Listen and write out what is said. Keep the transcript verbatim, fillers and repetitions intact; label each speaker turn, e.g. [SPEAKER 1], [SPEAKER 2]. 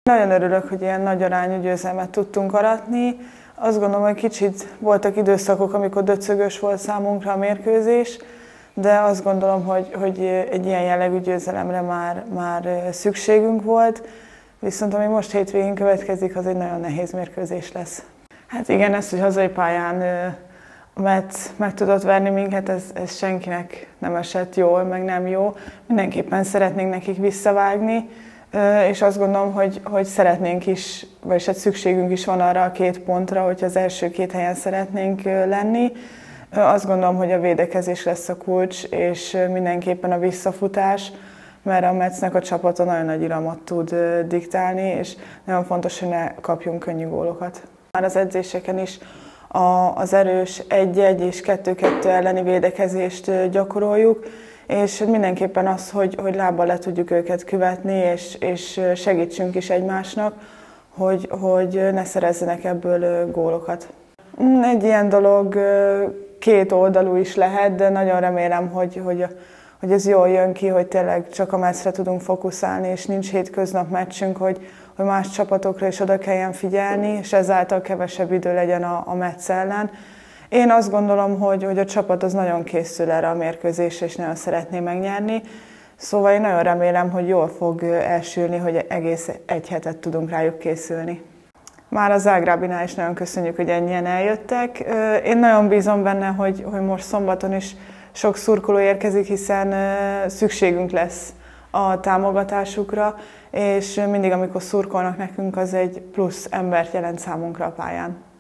[SPEAKER 1] Nagyon örülök, hogy ilyen nagy arányú győzelmet tudtunk aratni. Azt gondolom, hogy kicsit voltak időszakok, amikor döcögös volt számunkra a mérkőzés, de azt gondolom, hogy, hogy egy ilyen jellegű győzelemre már, már szükségünk volt. Viszont ami most hétvégén következik, az egy nagyon nehéz mérkőzés lesz. Hát igen, ez, hogy hazai pályán a Metsz meg tudott verni minket, ez, ez senkinek nem esett jól, meg nem jó. Mindenképpen szeretnénk nekik visszavágni, és azt gondolom, hogy, hogy szeretnénk is, vagyis hát szükségünk is van arra a két pontra, hogy az első két helyen szeretnénk lenni. Azt gondolom, hogy a védekezés lesz a kulcs, és mindenképpen a visszafutás, mert a Metsznek a csapata nagyon nagy iramot tud diktálni, és nagyon fontos, hogy ne kapjunk könnyű gólokat. Már az edzéseken is az erős egy-egy és kettő-kettő elleni védekezést gyakoroljuk, és mindenképpen az, hogy, hogy lábbal le tudjuk őket követni, és, és segítsünk is egymásnak, hogy, hogy ne szerezzenek ebből gólokat. Egy ilyen dolog két oldalú is lehet, de nagyon remélem, hogy, hogy, hogy ez jól jön ki, hogy tényleg csak a Metszre tudunk fókuszálni, és nincs hétköznap meccsünk, hogy, hogy más csapatokra is oda kelljen figyelni, és ezáltal kevesebb idő legyen a, a Metsz ellen. Én azt gondolom, hogy, hogy a csapat az nagyon készül erre a mérkőzésre, és nagyon szeretné megnyerni. Szóval én nagyon remélem, hogy jól fog elsülni, hogy egész egy hetet tudunk rájuk készülni. Már a Zágrábinál is nagyon köszönjük, hogy ennyien eljöttek. Én nagyon bízom benne, hogy, hogy most szombaton is sok szurkoló érkezik, hiszen szükségünk lesz a támogatásukra, és mindig, amikor szurkolnak nekünk, az egy plusz embert jelent számunkra a pályán.